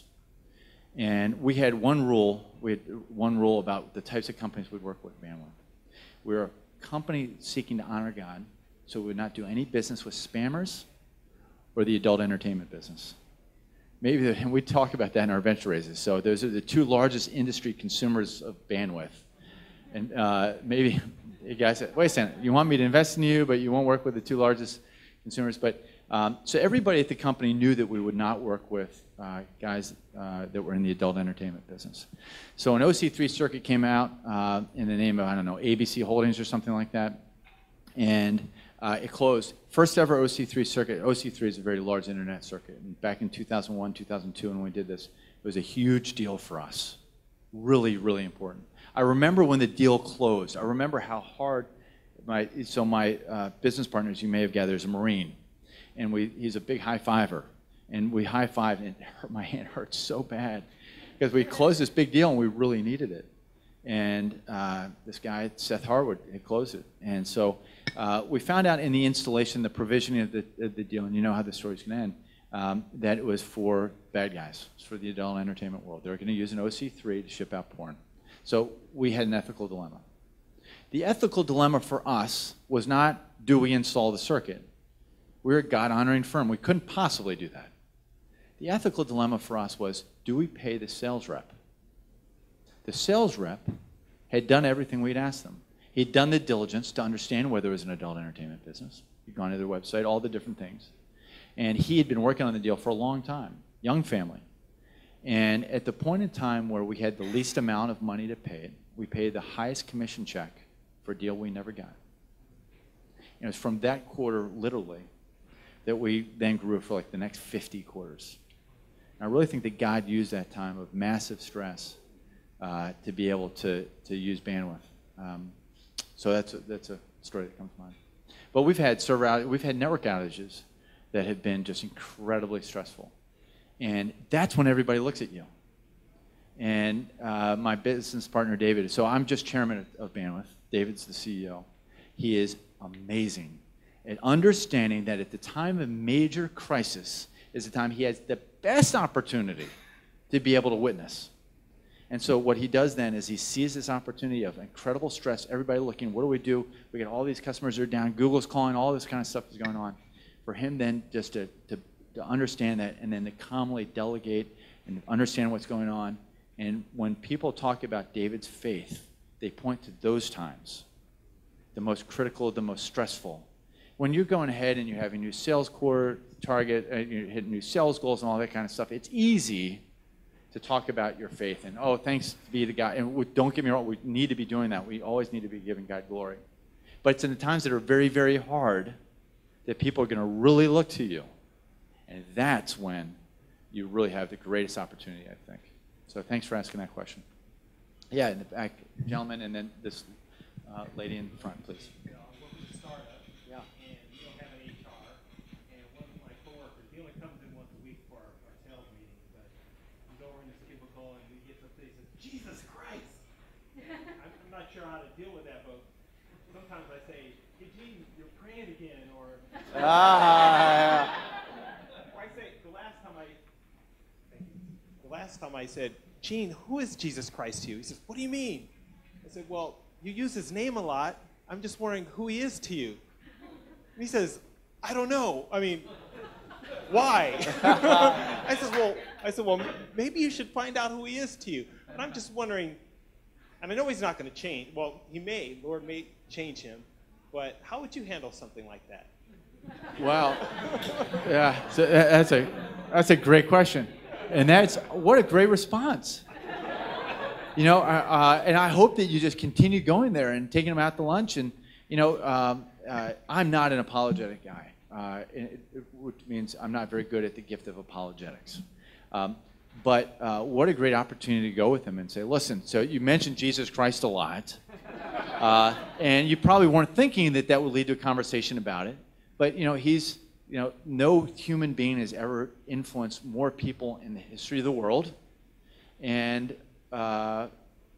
And we had one rule. We had one rule about the types of companies we'd work with Bandwidth. We were a company seeking to honor God, so we would not do any business with spammers or the adult entertainment business. Maybe, and we talk about that in our venture raises. So those are the two largest industry consumers of bandwidth. And maybe you guys say, wait a second, you want me to invest in you, but you won't work with the two largest consumers. But so everybody at the company knew that we would not work with guys that were in the adult entertainment business. So an OC3 circuit came out in the name of, I don't know, ABC Holdings or something like that. And it closed. First ever OC3 circuit. OC3 is a very large internet circuit. And back in 2001, 2002, when we did this, it was a huge deal for us. Really, really important. I remember when the deal closed. I remember how hard my business partner, as you may have gathered, is a Marine. And he's a big high-fiver. And we high-fived, and my hand hurt so bad. Because we closed this big deal, and we really needed it. And this guy, Seth Harwood, had closed it. And so we found out in the installation, the provisioning of the deal, and you know how the story's going to end, that it was for bad guys. It's for the adult entertainment world. They were going to use an OC3 to ship out porn. So we had an ethical dilemma. The ethical dilemma for us was not, do we install the circuit? We're a God-honoring firm. We couldn't possibly do that. The ethical dilemma for us was, do we pay the sales rep? The sales rep had done everything we'd asked them. He'd done the diligence to understand whether it was an adult entertainment business. He'd gone to their website, all the different things. And he had been working on the deal for a long time, young family. And at the point in time where we had the least amount of money to pay it, we paid the highest commission check for a deal we never got. And it was from that quarter, literally, that we then grew for like the next 50 quarters. And I really think that God used that time of massive stress to be able to use bandwidth. So that's a story that comes to mind. But we've had network outages that have been just incredibly stressful. And that's when everybody looks at you. And my business partner, David, so I'm just chairman of Bandwidth. David's the CEO. He is amazing at understanding that at the time of major crisis is the time he has the best opportunity to be able to witness. And so what he does then is he sees this opportunity of incredible stress, everybody looking, what do? We get all these customers that are down, Google's calling, all this kind of stuff is going on. For him then just to understand that and then to calmly delegate and understand what's going on. And when people talk about David's faith, they point to those times, the most critical, the most stressful. When you're going ahead and you're having new sales core target, you're hitting new sales goals and all that kind of stuff, it's easy to talk about your faith and, oh, thanks be to God. And don't get me wrong, we need to be doing that. We always need to be giving God glory. But it's in the times that are very, very hard that people are going to really look to you. And that's when you really have the greatest opportunity, I think. So thanks for asking that question. Yeah, in the back, gentlemen, and then this lady in front, please. Sure how to deal with that, but sometimes I say, hey, Gene, you're praying again, or or I say the last time I said, Gene, who is Jesus Christ to you? He says, what do you mean? I said, well, you use his name a lot. I'm just wondering who he is to you. And he says, I don't know. I mean, why? I said, well, maybe you should find out who he is to you. And I'm just wondering. And I know he's not going to change. Well, Lord may change him. But how would you handle something like that? Wow. Yeah, so that's a great question. And what a great response. You know, and I hope that you just continue going there and taking them out to lunch. And, you know, I'm not an apologetic guy, which means I'm not very good at the gift of apologetics. But what a great opportunity to go with him and say, listen, so you mentioned Jesus Christ a lot, and you probably weren't thinking that that would lead to a conversation about it. But, he's, no human being has ever influenced more people in the history of the world. And, I'd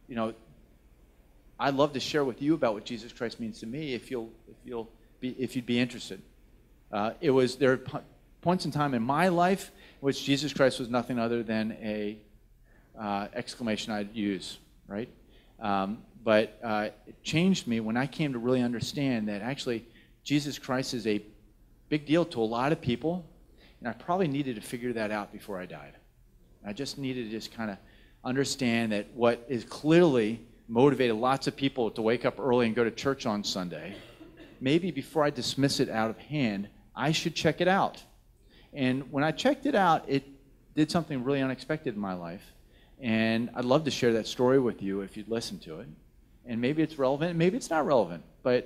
love to share with you about what Jesus Christ means to me if you'd be interested. There are points in time in my life in which Jesus Christ was nothing other than a exclamation I'd use, right? But it changed me when I came to really understand that actually Jesus Christ is a big deal to a lot of people, and I probably needed to figure that out before I died. I just needed to just kind of understand that what is clearly motivated lots of people to wake up early and go to church on Sunday, maybe before I dismiss it out of hand, I should check it out. And when I checked it out, it did something really unexpected in my life. And I'd love to share that story with you if you'd listen to it. And maybe it's relevant, maybe it's not relevant. But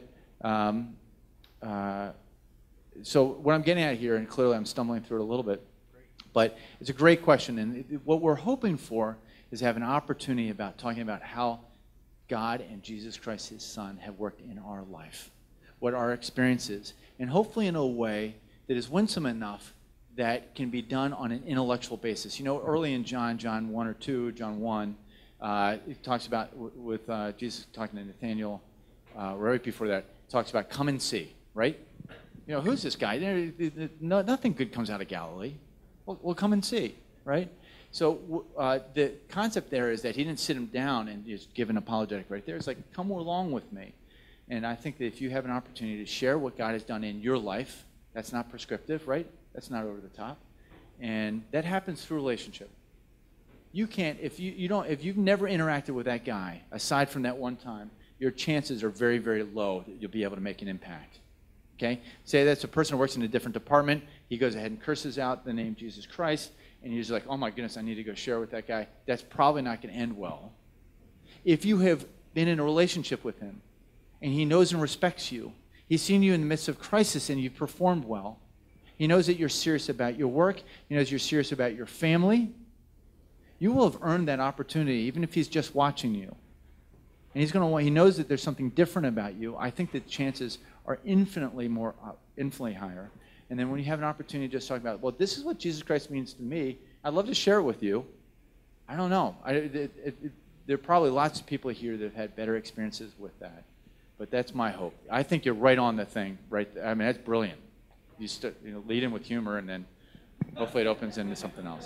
so what I'm getting at here, and clearly I'm stumbling through it a little bit, but it's a great question. And what we're hoping for is have an opportunity about talking about how God and Jesus Christ, his son, have worked in our life, what our experience is, and hopefully in a way that is winsome enough that can be done on an intellectual basis. Early in John 1 or 2, John 1, it talks about, with Jesus talking to Nathanael, right before that, talks about come and see, right? Who's this guy? Nothing good comes out of Galilee. Well, come and see, right? So the concept there is that he didn't sit him down and just give an apologetic right there. It's like, come along with me. And I think that if you have an opportunity to share what God has done in your life, that's not prescriptive, right? That's not over the top. And that happens through relationship. You can't, if you've never interacted with that guy, aside from that one time, your chances are very, very low that you'll be able to make an impact. Okay? Say that's a person who works in a different department. He goes ahead and curses out the name Jesus Christ, and you're just like, oh my goodness, I need to go share with that guy. That's probably not going to end well. If you have been in a relationship with him, and he knows and respects you, he's seen you in the midst of crisis and you've performed well, he knows that you're serious about your work, he knows you're serious about your family, you will have earned that opportunity, even if he's just watching you. And he knows that there's something different about you. I think the chances are infinitely higher. And then when you have an opportunity to just talk about, well, this is what Jesus Christ means to me, I'd love to share it with you. I don't know. There are probably lots of people here that have had better experiences with that. But that's my hope. I think you're right on the thing. Right? I mean, that's brilliant. You lead in with humor, and then hopefully it opens into something else.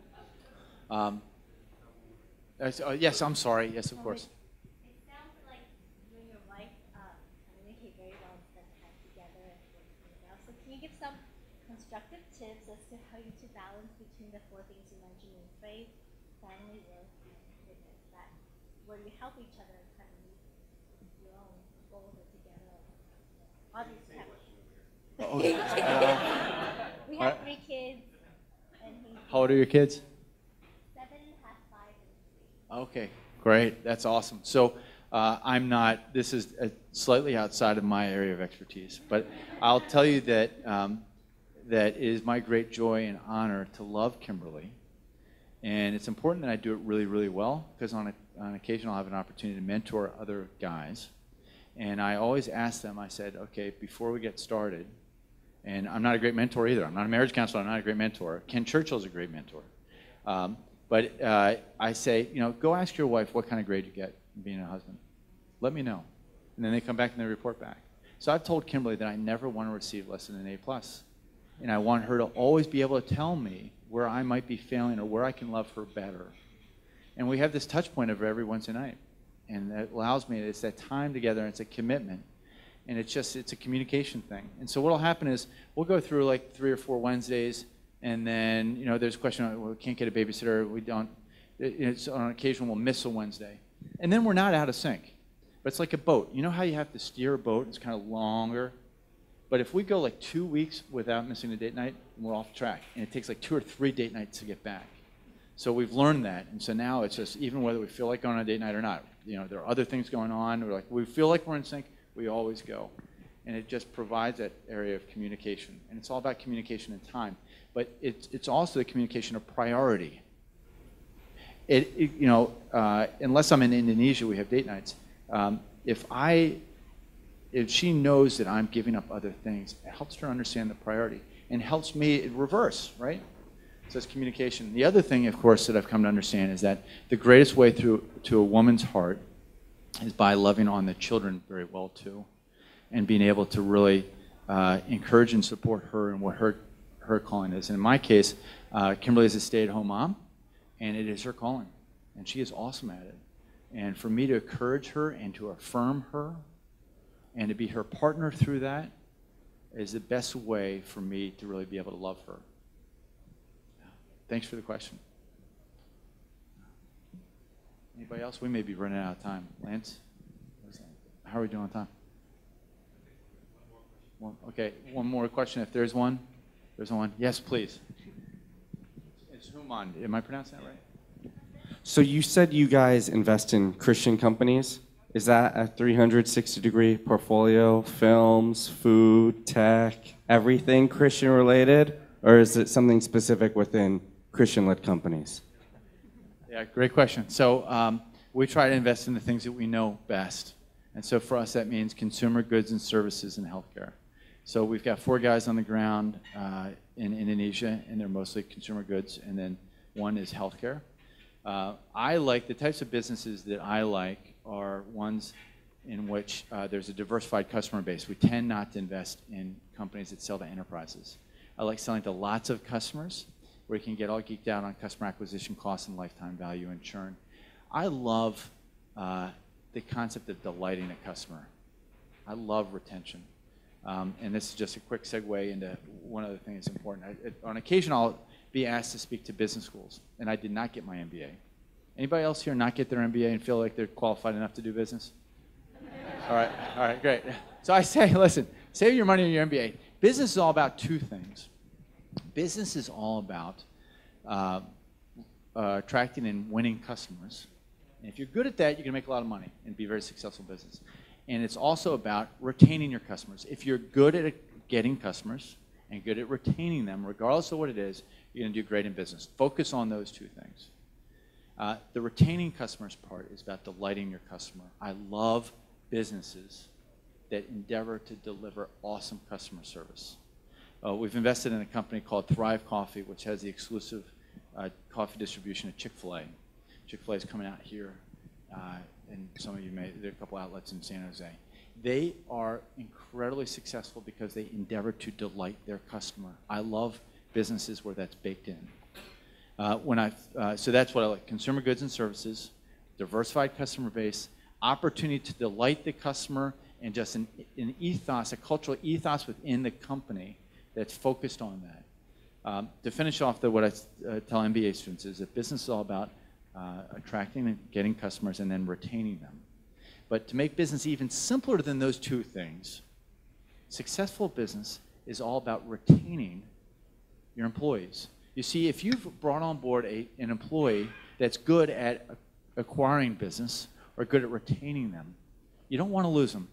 Yes, I'm sorry. Yes, of course. It sounds like you and your wife communicate very well and spend time together and work things out. So can you give some constructive tips as to how you to balance between the four things you mentioned in faith, family, work, and fitness, that where you help each other and kind of meet your own goals together? Obviously, we have 3 kids, and How old are your kids? 7, 5, and 3. Okay, great. That's awesome. So this is slightly outside of my area of expertise, but I'll tell you that that it is my great joy and honor to love Kimberly. And it's important that I do it really, really well, because on occasion I'll have an opportunity to mentor other guys. And I always ask them, I said, okay, before we get started, and I'm not a great mentor either. I'm not a marriage counselor. I'm not a great mentor. Ken Churchill's a great mentor. But I say, go ask your wife what kind of grade you get being a husband. Let me know. And then they come back and they report back. So I've told Kimberly that I never want to receive less than an A+. And I want her to always be able to tell me where I might be failing or where I can love her better. And we have this touch point of every Wednesday night. And that allows me, it's that time together, and it's a commitment. And it's a communication thing. And so what will happen is we'll go through like 3 or 4 Wednesdays, and then, there's a question, well, we can't get a babysitter, we don't, on occasion we'll miss a Wednesday. And then we're not out of sync. But it's like a boat. You know how you have to steer a boat? It's kind of longer. But if we go like 2 weeks without missing a date night, we're off track. And it takes like 2 or 3 date nights to get back. So we've learned that. And so now it's just, even whether we feel like going on a date night or not, there are other things going on. We're like, we feel like we're in sync, we always go. And it just provides that area of communication. And it's all about communication and time. But it's also the communication of priority. unless I'm in Indonesia, we have date nights. If she knows that I'm giving up other things, it helps her understand the priority and helps me in reverse, right? So it's communication. The other thing, of course, that I've come to understand is that the greatest way to a woman's heart is by loving on the children very well too, and being able to really encourage and support her and what her calling is. And in my case, Kimberly is a stay-at-home mom, and it is her calling, and she is awesome at it. And for me to encourage her and to affirm her and to be her partner through that is the best way for me to really be able to love her. Thanks for the question. Anybody else? We may be running out of time. Lance? How are we doing on time? Okay, one more question if there's one. There's one. Yes, please. It's Human. Am I pronouncing that right? So you said you guys invest in Christian companies. Is that a 360-degree portfolio? Films, food, tech, everything Christian related? Or is it something specific within Christian-led companies? Yeah, great question. So we try to invest in the things that we know best. And so for us, that means consumer goods and services and healthcare. So we've got 4 guys on the ground in Indonesia, and they're mostly consumer goods, and then one is healthcare. I like the types of businesses that I like are ones in which there's a diversified customer base. We tend not to invest in companies that sell to enterprises. I like selling to lots of customers where you can get all geeked out on customer acquisition costs and lifetime value and churn. I love the concept of delighting a customer. I love retention. And this is just a quick segue into one other thing that's important. On occasion, I'll be asked to speak to business schools, and I did not get my MBA. Anybody else here not get their MBA and feel like they're qualified enough to do business? All right, great. So I say, listen, save your money on your MBA. Business is all about 2 things. Business is all about attracting and winning customers. And if you're good at that, you're going to make a lot of money and be a very successful business. And it's also about retaining your customers. If you're good at getting customers and good at retaining them, regardless of what it is, you're going to do great in business. Focus on those 2 things. The retaining customers part is about delighting your customer. I love businesses that endeavor to deliver awesome customer service. We've invested in a company called Thrive Coffee, which has the exclusive coffee distribution of Chick-fil-A. Chick-fil-A is coming out here, and some of you may, there are a couple outlets in San Jose. They are incredibly successful because they endeavor to delight their customer. I love businesses where that's baked in. So that's what I like: consumer goods and services, diversified customer base, opportunity to delight the customer, and just an ethos, a cultural ethos within the company that's focused on that. To finish off, what I tell MBA students is that business is all about attracting and getting customers and then retaining them. But to make business even simpler than those 2 things, successful business is all about retaining your employees. You see, if you've brought on board an employee that's good at acquiring business or good at retaining them, you don't want to lose them.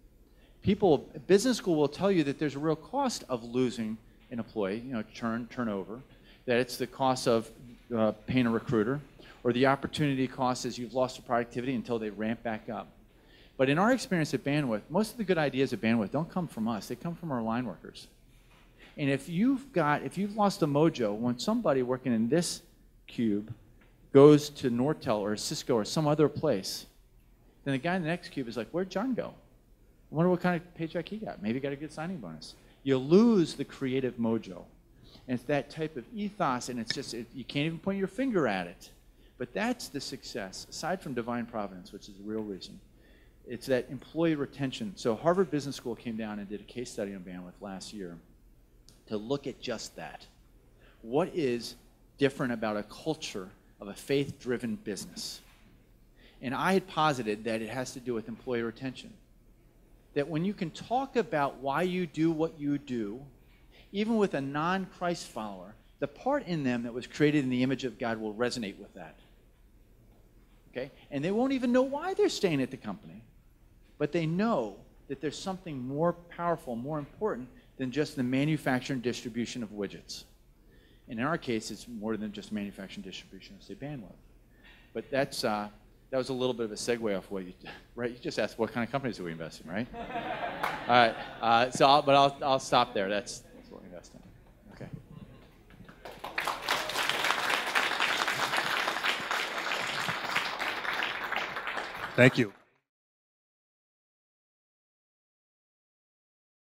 Business school will tell you that there's a real cost of losing an employee, turnover, that it's the cost of paying a recruiter, or the opportunity cost is you've lost the productivity until they ramp back up. But in our experience at Bandwidth, most of the good ideas at Bandwidth don't come from us, they come from our line workers. And if you've lost the mojo, when somebody working in this cube goes to Nortel or Cisco or some other place, then the guy in the next cube is like, where'd John go? I wonder what kind of paycheck he got. Maybe he got a good signing bonus. You lose the creative mojo. And it's that type of ethos, and you can't even point your finger at it. But that's the success, aside from divine providence, which is the real reason. It's that employee retention. So Harvard Business School came down and did a case study on Bandwidth last year to look at just that. What is different about a culture of a faith-driven business? And I had posited that it has to do with employee retention. That when you can talk about why you do what you do, even with a non-Christ follower, the part in them that was created in the image of God will resonate with that. Okay? And they won't even know why they're staying at the company, but they know that there's something more powerful, more important than just the manufacture and distribution of widgets. And in our case, it's more than just manufacture and distribution of, say, Bandwidth. But that's that was a little bit of a segue off what you right. You just asked what kind of companies do we invest in, right? All right. I'll stop there. That's what we invest in. Okay. Thank you.